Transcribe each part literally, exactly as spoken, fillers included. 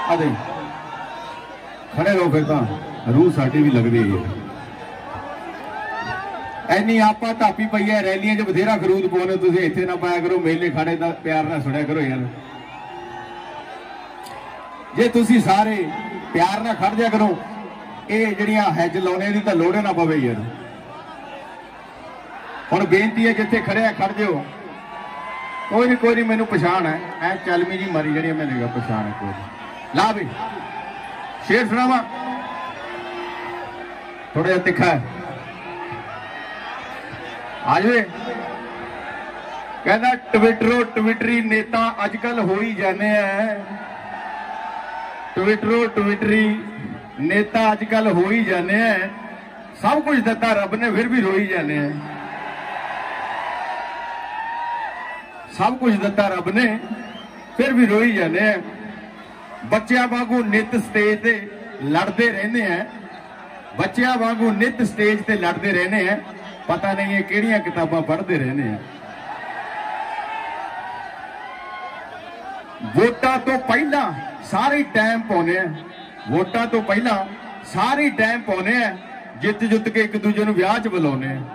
अरे खड़े रहो फिर तो रूह साडी भी लगती है। इन्नी आपा धापी पई है रैलियां च बथेरा खरूद पाने, तुम इत्थे ना पाया करो, मेले खाड़े का प्यार ना सुनिया करो यार। जे तुसी सारे प्यार ना खड़ जा करो, ये जड़ियां हैज लाने की तो लोड़ ना पवे यार। हुण बेनती है जिथे खड़े खड़ जाओ, कोई नहीं कोई नहीं, मैनू पछाण है ऐ चलमी जी मारी जी मैंने पछाण है कोई। ला भी शेर सुनावा थोड़ा जिहा तिखा है, आ जाए। कहना ट्विटरो ट्विटरी नेता अजकल हो ही जाने हैं, ट्विटरो ट्विटरी नेता अजकल हो ही जाने हैं, सब कुछ दिता रब ने फिर भी रो ही जाने हैं, सब कुछ दिता रब ने फिर भी रो ही जाने हैं। बच्चों वांगू नित स्टेज ते लड़ते रहने हैं, बच्चों वांगू नित स्टेज ते लड़ते रहने हैं, पता नहीं है किहड़ियां किताबां पढ़ते रहने हैं। वोटां तो पहला सारे टाइम पाने हैं, वोटां तो पहला सारे टाइम पाने हैं, जित जुत के एक दूजे नूं विआह च बुलाउने हैं।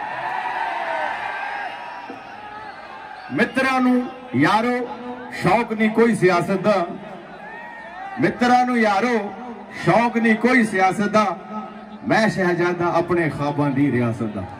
मित्रां नूं यारो शौक नहीं कोई सियासत दा, मित्रां नूं यारो शौक नहीं कोई सियासत दा, मैं शहजादा अपने ख्वाबां दी रियासत दा।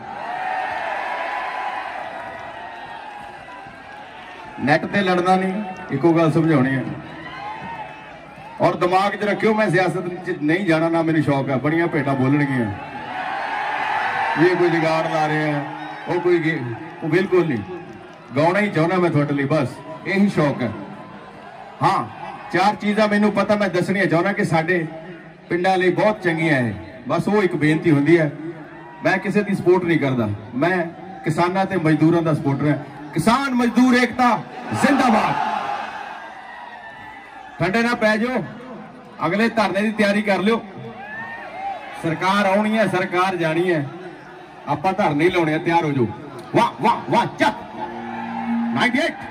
नैट ते लड़ना नहीं, इको गल समझाउणी है। और दिमाग च रखियो मैं सियासत च नहीं जाना, ना मेनू शौक है, बड़ियां भेटां बोलणगियां, ये कोई जुगाड़ ला रहे हैं, वो कोई वो बिल्कुल नहीं, गाउणा ही चाहुंदा मैं तुहाडे लई, बस यही शौक है। हाँ चार चीज़ां मैनू पता मैं दसणियां चाहुंदा कि साडे पिंडां लई बहुत चंगियां है, बस वो एक बेनती हुंदी है। मैं किसी की सपोर्ट नहीं करता, मैं किसानां ते मजदूरां दा सपोर्टर है। किसान मजदूर एकता जिंदाबाद। ठंडे ना पै जाओ, अगले धरने की तैयारी कर लो, सरकार आनी है, सरकार जानी है, आप धरने ही लाने, तैयार हो जाओ। वाह वाह वाह चक नाइनटी एट